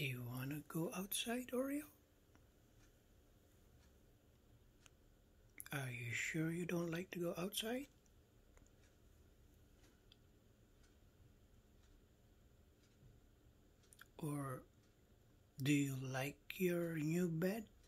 Do you want to go outside, Oreo? Are you sure you don't like to go outside? Or do you like your new bed?